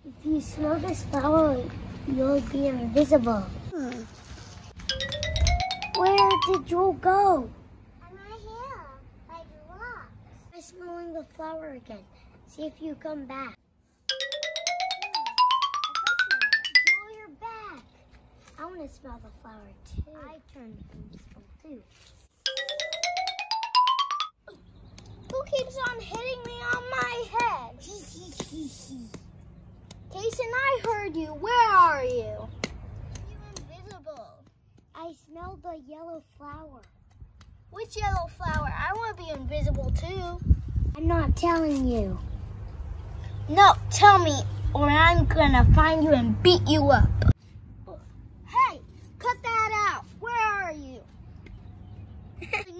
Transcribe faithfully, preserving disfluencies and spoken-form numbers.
If you smell this flower, you'll be invisible. Hmm. Where did you go? I'm right here, by the rock. I'm smelling the flower again. See if you come back. Oh, you're back. I want to smell the flower too. I turned invisible too. Who keeps on hitting me on my head? Kason, I heard you. Where are you? You're invisible. I smelled the yellow flower. Which yellow flower? I want to be invisible too. I'm not telling you. No, tell me or I'm gonna find you and beat you up. Hey, cut that out. Where are you?